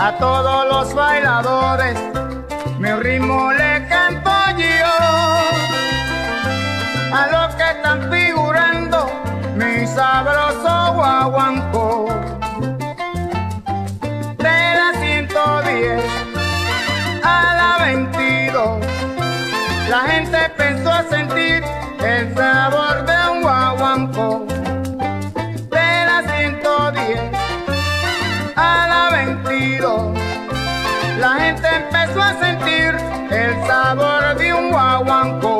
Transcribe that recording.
a todos los bailadores mi ritmo le canto yo, a los que están figurando mi sabroso guaguancó. De la 110 a la 22 la gente empezó a sentir el sabor de un guaguancó. De la 110 a la 22 la gente empezó a sentir el sabor de un guaguancó.